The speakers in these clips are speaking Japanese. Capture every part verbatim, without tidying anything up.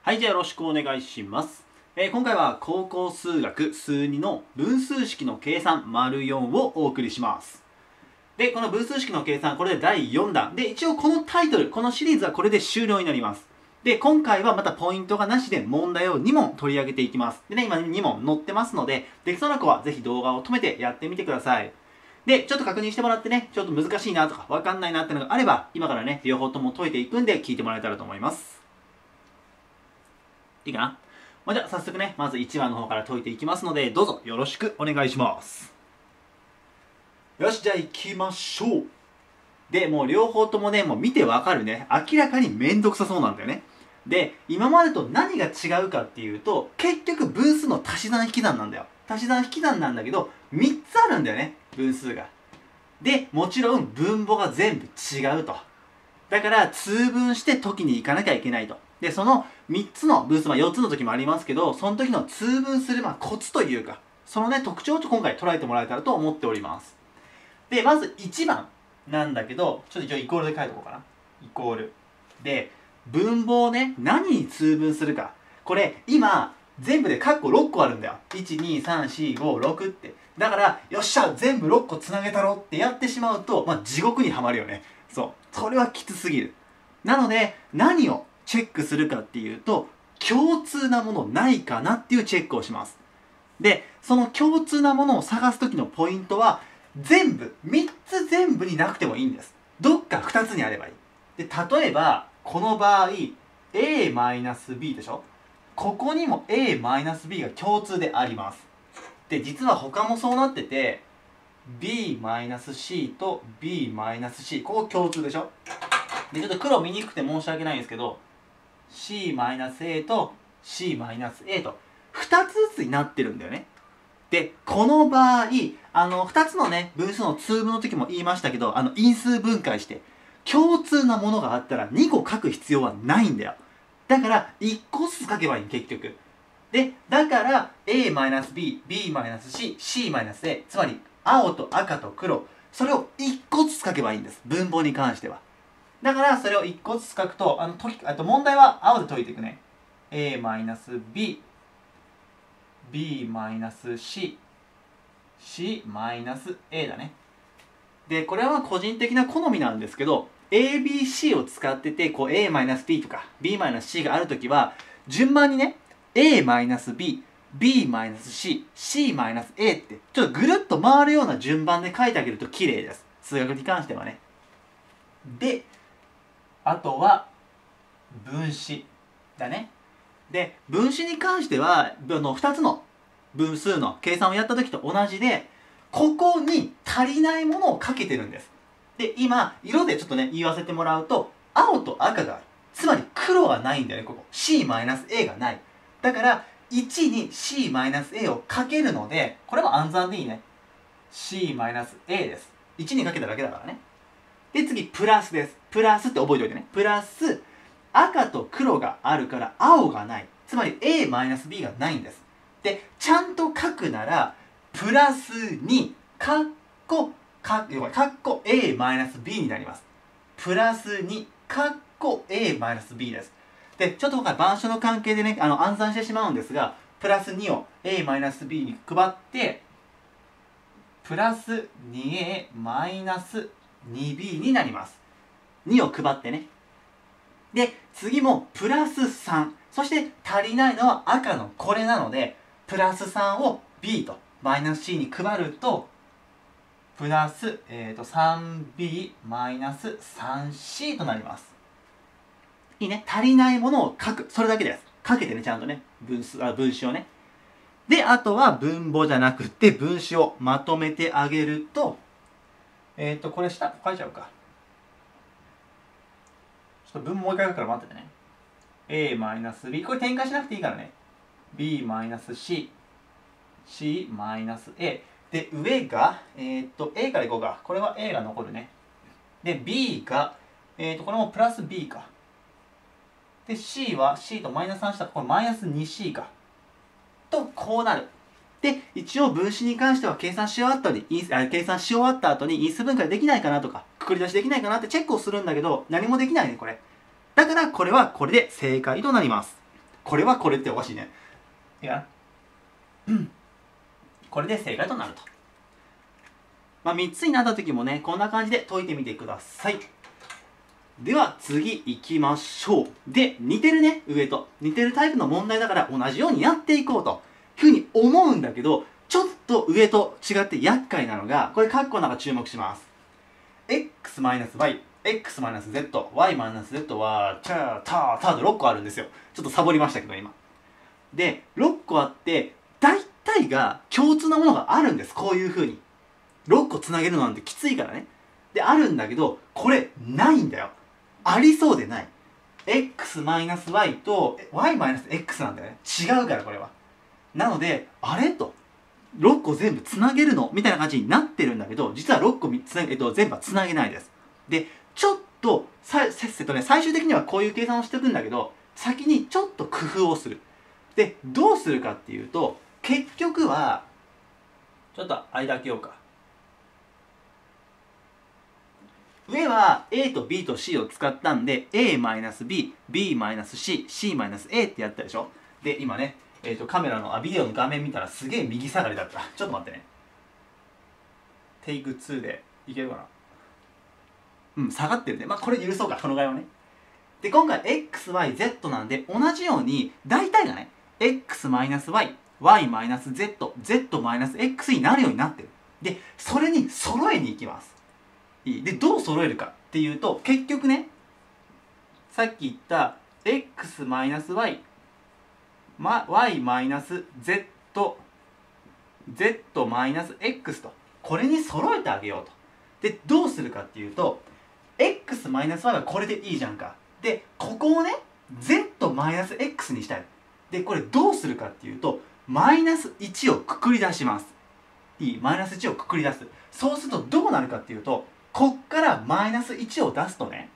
はい、じゃあよろしくお願いします。えー、今回は高校数学数にの分数式の計算 ⑤ をお送りします。で、この分数式の計算、これでだいよんだん。で、一応このタイトル、このシリーズはこれで終了になります。で、今回はまたポイントがなしで問題をにもん取り上げていきます。でね、今にもん載ってますので、できそうな子はぜひ動画を止めてやってみてください。で、ちょっと確認してもらってね、ちょっと難しいなとかわかんないなってのがあれば、今からね、両方とも解いていくんで聞いてもらえたらと思います。いいかな。まあ、じゃあ早速ね、まずいちばんの方から解いていきますので、どうぞよろしくお願いします。よし、じゃあ行きましょう。で、もう両方ともね、もう見てわかるね。明らかにめんどくさそうなんだよね。で、今までと何が違うかっていうと、結局分数の足し算引き算なんだよ。足し算引き算なんだけど、みっつあるんだよね、分数が。で、もちろん分母が全部違うと。だから通分して解きに行かなきゃいけないと。で、そのみっつの分数、まあよっつの時もありますけど、その時の通分するまあコツというか、そのね、特徴を今回捉えてもらえたらと思っております。で、まずいちばんなんだけど、ちょっと一応イコールで書いておこうかな。イコール。で、分母をね、何に通分するか。これ、今、全部で括弧ろっこあるんだよ。いち、に、さん、し、ご、ろくって。だから、よっしゃ全部ろっこつなげたろってやってしまうと、まあ、地獄にはまるよね。そう。それはきつすぎる。なので、何をチェックするかっていうと、共通なものないかなっていうチェックをします。で、その共通なものを探すときのポイントは、全部、みっつ全部になくてもいいんです。どっかふたつにあればいい。で、例えば、この場合、エー b でしょ？ここにも エー b が共通であります。で、実は他もそうなってて、b-c と b-c、ここ共通でしょ？で、ちょっと黒見にくくて申し訳ないんですけど、c-a と c-a とふたつずつになってるんだよね。で、この場合、あの、ふたつのね、分数の通分の時も言いましたけど、あの、因数分解して、共通なものがあったらにこ書く必要はないんだよ。だから、いっこずつ書けばいい、結局。で、だから、a-b、b-c、c-a、つまり、青と赤と黒、それをいっこずつ書けばいいんです。分母に関しては。だから、それをいっこずつ書くと、あの、解き、あと問題は青で解いていくね。a-b、b-c、c-a だね。で、これは個人的な好みなんですけど、エービーシー を使ってて、こう a-b とか b-c があるときは、順番にね、a-b、b-c、c-a って、ちょっとぐるっと回るような順番で書いてあげると綺麗です。数学に関してはね。で、あとは、分子だね。で、分子に関しては、あのふたつの分数の計算をやった時と同じで、ここに足りないものをかけてるんです。で、今、色でちょっとね、言わせてもらうと、青と赤がある。つまり黒がないんだよね、ここ。c-a がない。だから、いちに c-a をかけるので、これも暗算でいいね。c-a です。いちにかけただけだからね。で、次、プラスです。プラスって覚えておいてね。プラス、赤と黒があるから青がない。つまり a-b がないんです。で、ちゃんと書くなら、プラスに、カッコ、カッコ a-b になります。プラスに、カッコ a-b です。で、ちょっと今回板書の関係でね、あの暗算してしまうんですが、プラスにを a-b に配って、プラス にエー マイナス にビー になります。にを配ってね。で、次もプラスさん。そして足りないのは赤のこれなので、プラスさんを b とマイナス c に配ると、プラス、えー、と さんビー マイナス さんシー となります。いいね。足りないものを書く。それだけです。書けてね、ちゃんとね。分数、あ、分子をね。で、あとは分母じゃなくて分子をまとめてあげると、えっ、ー、と、これ下、書いちゃうか。ちょっと分もう一回書くから待っててね。a-b、これ展開しなくていいからね。b-c、c-a。で、上が、えっ、ー、と、a からいこうか。これは a が残るね。で、b が、えっ、ー、と、これもプラス b か。で、c は c とマイナスさんした。これマイナス にシー か。と、こうなる。で、一応分子に関しては計算し終わった後に、計算し終わった後に因数分解できないかなとか、くくり出しできないかなってチェックをするんだけど、何もできないね、これ。だから、これはこれで正解となります。 これはこれっておかしいね。いや、うん、これで正解となると。まあ、みっつになった時もね、こんな感じで解いてみてください。では次行きましょう。で、似てるね、上と。似てるタイプの問題だから同じようにやっていこうというふうに思うんだけど、ちょっと上と違って厄介なのが、これカッコの中注目します。x-y、x-z、y-z は、チャー、ター、ターでろっこあるんですよ。ちょっとサボりましたけど、今。で、ろっこあって、大体が共通なものがあるんです。こういうふうに。ろっこつなげるのなんてきついからね。で、あるんだけど、これ、ないんだよ。ありそうでない。x-y と y-x なんだよね。違うから、これは。なので、あれと。ろっこ全部つなげるのみたいな感じになってるんだけど、実はろっこつなげ、えっと、全部はつなげないです。で、ちょっと、さ、せっせとね、最終的にはこういう計算をしていくんだけど、先にちょっと工夫をする。で、どうするかっていうと、結局は、ちょっと間開けようか。上は A と B と C を使ったんで A-B、B-C、C-A ってやったでしょ。で、今ね、えーと、カメラの、あ、ビデオの画面見たらすげえ右下がりだった。ちょっと待ってね。テイクツーでいけるかな。うん、下がってるね。まあ、これ許そうか、このぐらいはね。で、今回 エックスワイゼット なんで、同じように、大体がね、x-y、y-z、z-x になるようになってる。で、それに揃えに行きます。いい。で、どう揃えるかっていうと、結局ね、さっき言った x-y、y-z、z-x と、これに揃えてあげようと。で、どうするかっていうと、x-y はこれでいいじゃんか。で、ここをね、z-x にしたい。で、これどうするかっていうと、マイナスいちをくくり出します。いい。マイナスいちをくくり出す。そうするとどうなるかっていうと、こっからマイナスいちを出すとね、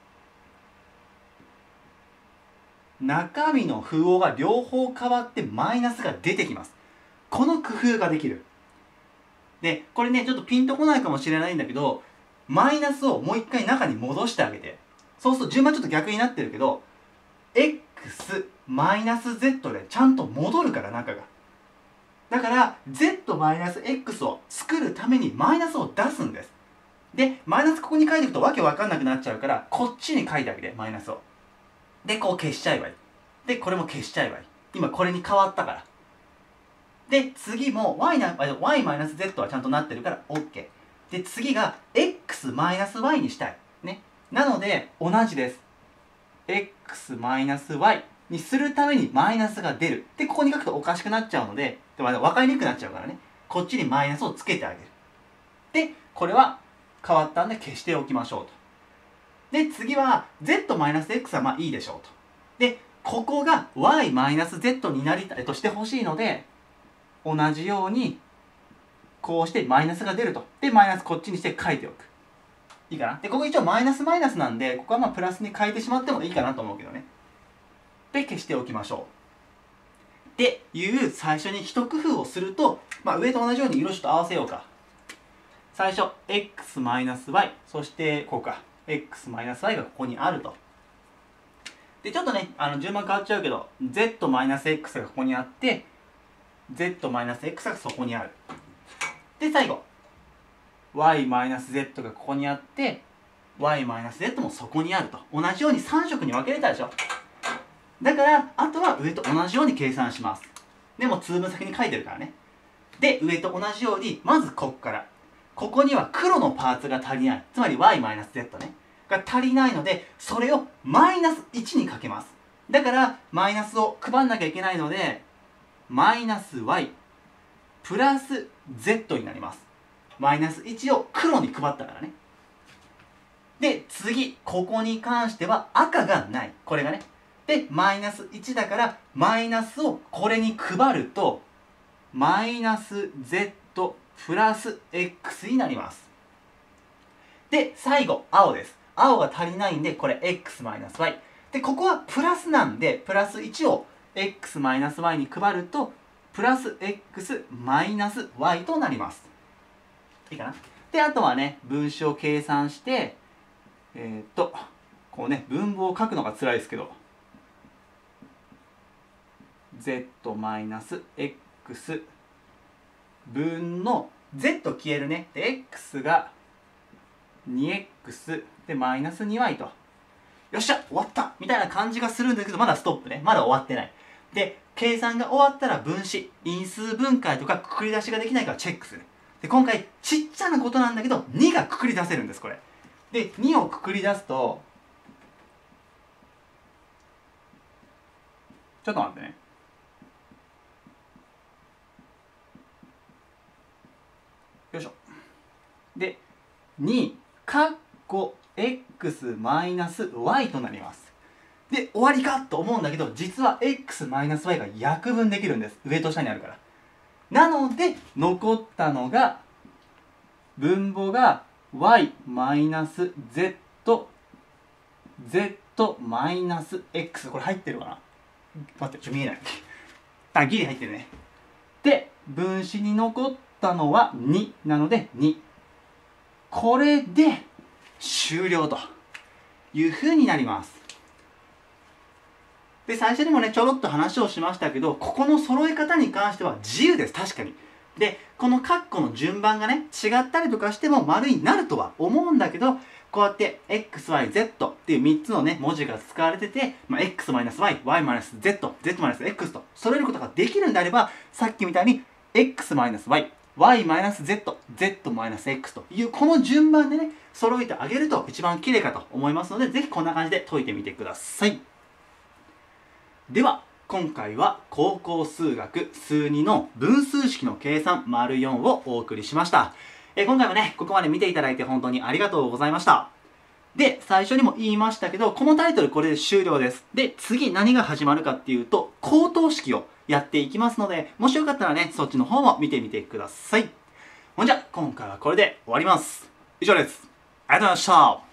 中身の符号が両方変わってマイナスが出てきます。この工夫ができる。で、これね、ちょっとピンとこないかもしれないんだけど、マイナスをもう一回中に戻してあげて。そうすると順番ちょっと逆になってるけど、x マイナス z でちゃんと戻るから中が。だから z マイナス x を作るためにマイナスを出すんです。で、マイナスここに書いていくとわけわかんなくなっちゃうから、こっちに書いてあげて、マイナスを。で、こう消しちゃえばいい。で、これも消しちゃえばいい。今これに変わったから。で、次も y な、y マイナス z はちゃんとなってるから OK。で、次が x マイナス y にしたい。ね。なので、同じです。x マイナス y にするためにマイナスが出る。で、ここに書くとおかしくなっちゃうので、でも分かりにくくなっちゃうからね。こっちにマイナスをつけてあげる。で、これは変わったんで消しておきましょうと。で、次は z マイナス x はまあいいでしょうと。で、ここが y マイナス z になりたいとしてほしいので、同じようにこうしてマイナスが出ると。で、マイナスこっちにして書いておく。いいかな。で、ここ一応マイナスマイナスなんで、ここはまあプラスに変えてしまってもいいかなと思うけどね。で、消しておきましょう。っていう最初に一工夫をすると、まあ上と同じように色ちょっと合わせようか。最初、x マイナス y、そしてこうか。x マイナス y がここにあると。で、ちょっとね、あの順番変わっちゃうけど、z マイナス x がここにあって、z マイナス x がそこにある。で、最後、y マイナス z がここにあって、y マイナス z もそこにあると。同じようにさん色に分けれたでしょ。だから、あとは上と同じように計算します。でも、通分先に書いてるからね。で、上と同じように、まずこっから。ここには黒のパーツが足りない。つまり y マイナス z ね。が足りないので、それをマイナスいちにかけます。だから、マイナスを配んなきゃいけないので、マイナス y プラス z になります。マイナスいちを黒に配ったからね。で、次、ここに関しては赤がない。これがね。で、マイナスいちだから、マイナスをこれに配ると、マイナス z プラス x になります。で、最後、青です。青が足りないんで、これ x マイナス y。で、ここはプラスなんで、プラスいちを x マイナス y に配ると、プラス x マイナス y となります。いいかな。で、あとはね、分子を計算して、えー、っと、こうね、分母を書くのが辛いですけど、 Z マイナス X 分の Z 消えるね。で X が にエックス でマイナス にワイ と。よっしゃ終わったみたいな感じがするんですけど、まだストップね。まだ終わってない。で、計算が終わったら分子、因数分解とかくくり出しができないからチェックする。で、今回ちっちゃなことなんだけど、にがくくり出せるんです、これ。で、にをくくり出すと、ちょっと待ってね。よいしょ。で、に、かっこ x マイナス y となります。で、終わりかと思うんだけど、実は x マイナス y が約分できるんです。上と下にあるから。なので、残ったのが、分母が y マイナス z、z マイナス x。これ入ってるかな？待って、ちょっと見えない。あ、ギリ入ってるね。で、分子に残ったのはになのでに。これで終了というふうになります。で、最初にもね、ちょろっと話をしましたけど、ここの揃え方に関しては自由です。確かに。で、この括弧の順番がね、違ったりとかしても丸になるとは思うんだけど、こうやって エックスワイゼット っていうみっつのね、文字が使われてて、まあ、x-y、y-z、z-x と揃えることができるんであれば、さっきみたいに x-y、y-z、z-x というこの順番でね、揃えてあげると一番綺麗かと思いますので、ぜひこんな感じで解いてみてください。では、今回は高校数学数にの分数式の計算 ⑤ をお送りしました。えー、今回もね、ここまで見ていただいて本当にありがとうございました。で、最初にも言いましたけど、このタイトルこれで終了です。で、次何が始まるかっていうと、口頭式をやっていきますので、もしよかったらね、そっちの方も見てみてください。ほんじゃ、今回はこれで終わります。以上です。ありがとうございました。